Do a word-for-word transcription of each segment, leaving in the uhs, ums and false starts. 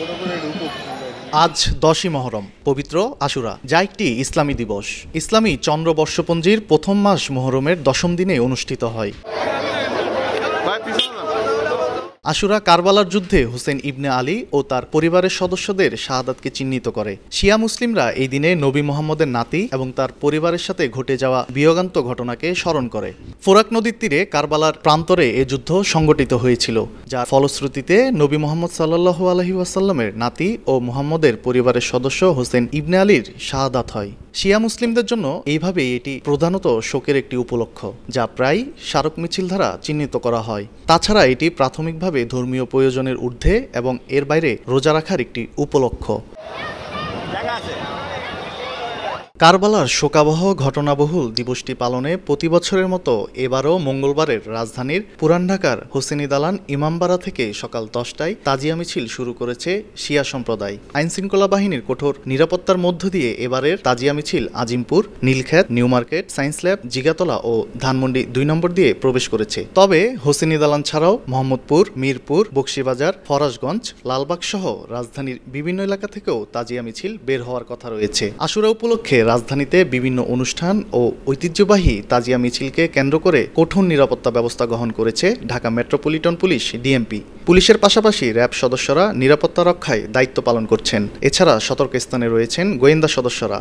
আজ দশই মহরম, পবিত্র আশুরা, যা একটি ইসলামী দিবস। ইসলামী চন্দ্র বর্ষপঞ্জির প্রথম মাস মহরমের দশম দিনে অনুষ্ঠিত হয়। আশুরা কারবালার যুদ্ধে হুসেন ইবনে আলী ও তার পরিবারের সদস্যদের শাহাদাতকে চিহ্নিত করে। শিয়া মুসলিমরা এই দিনে নবী মুহাম্মদের নাতি এবং তার পরিবারের সাথে ঘটে যাওয়া বিয়োগান্ত ঘটনাকে স্মরণ করে। ফোরাক নদীর তীরে কারবালার প্রান্তরে এ যুদ্ধ সংগঠিত হয়েছিল, যার ফলশ্রুতিতে নবী মুহাম্মদ সাল্লাল্লাহু আলাইহি ওয়াসাল্লামের নাতি ও মুহাম্মদের পরিবারের সদস্য হুসেন ইবনে আলীর শাহাদাত হয়। শিয়া মুসলিমদের জন্য এইভাবেই এটি প্রধানত শোকের একটি উপলক্ষ, যা প্রায় স্মারক মিছিল দ্বারা চিহ্নিত করা হয়। তাছাড়া এটি প্রাথমিকভাবে ধর্মীয় প্রয়োজনের ঊর্ধ্বে এবং এর বাইরে রোজা রাখার একটি উপলক্ষ। কারবালার শোকাবহ ঘটনাবহুল দিবসটি পালনে প্রতি বছরের মতো এবারও মঙ্গলবারের রাজধানীর পুরান ঢাকার হোসেনি দালান ইমামবাড়া থেকে সকাল দশটায় তাজিয়া মিছিল শুরু করেছে শিয়া সম্প্রদায়। আইনশৃঙ্খলা বাহিনীর কঠোর নিরাপত্তার মধ্য দিয়ে এবারের তাজিয়া মিছিল Azimpur, Nilkhet, New Market, Science Lab, Jigatola ও ধানমন্ডি দুই নম্বর দিয়ে প্রবেশ করেছে। তবে হোসেনি দালান ছাড়াও মোহাম্মদপুর, মিরপুর, বকশীবাজার, ফরাশগঞ্জ, লালবাগ সহ রাজধানীর বিভিন্ন এলাকা থেকেও তাজিয়া মিছিল বের হওয়ার কথা রয়েছে। আশুরা উপলক্ষে রাজধানীতে বিভিন্ন অনুষ্ঠান ও ঐতিহ্যবাহী তাজিয়া মিছিলকে কেন্দ্র করে কঠোর নিরাপত্তা ব্যবস্থা গ্রহণ করেছে ঢাকা মেট্রোপলিটন পুলিশ ডিএমপি। পুলিশের পাশাপাশি র্যাব সদস্যরা নিরাপত্তা রক্ষায় দায়িত্ব পালন করছেন। এছাড়া সতর্ক স্থানে রয়েছেন গোয়েন্দা সদস্যরা।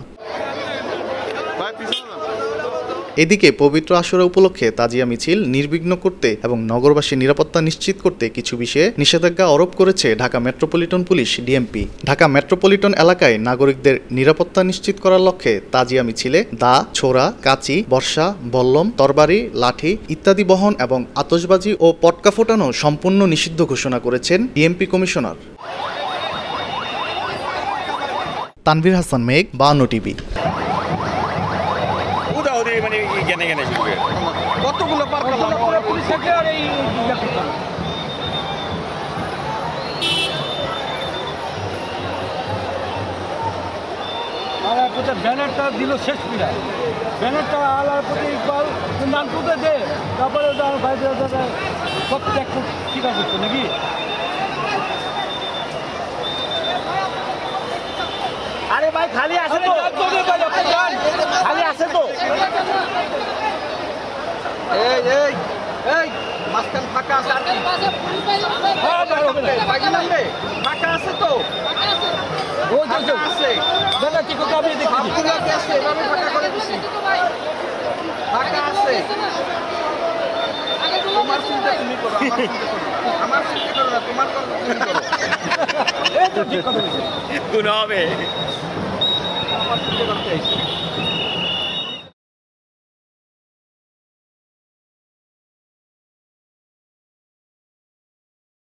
এদিকে পবিত্র আশুরা উপলক্ষে তাজিয়া মিছিল নির্বিঘ্ন করতে এবং নগরবাসীর নিরাপত্তা নিশ্চিত করতে কিছু বিষয়ে নিষেধাজ্ঞা আরোপ করেছে Dhaka metropolitan police DMP. Dhaka metropolitan এলাকায় নাগরিকদের নিরাপত্তা নিশ্চিত করার লক্ষ্যে তাজিয়া মিছিলে দা, ছোরা, কাঁচি, বর্ষা, বল্লম, তরবারি, লাঠি ইত্যাদি বহন এবং আতশবাজি ও পটকা ফোটানো সম্পূর্ণ নিষিদ্ধ ঘোষণা করেছেন ডিএমপি কমিশনার। তানভীর হাসান মেঘ, বায়ান্ন টিভি। মানে জ্ঞানে জ্ঞানে কতগুলো পার করলাম ব্যানারটা দিল শেষ পিড়ায়, ব্যানারটা আলার প্রতি ইকবাল নাম তুলে দে, তারপরে সব ঠিক আছে নাকি আরে ভাই খালি আছে তো, খালি আছে তো, এই এই এই মাঝখান ফাঁকা আছে, আর ফাঁকা আছে তো, ও আছে দাদা কি কথা আমি দেখি আছে, এভাবে ফাঁকা করে দিছি, ফাঁকা আছে। তোমার চিন্তা তুমি করো, আমার চিন্তা করো না, তোমার কথা তুমি করো, এই তো ঠিক কথা বলছো, গুণ হবে আমার চিন্তা করতে আইছি।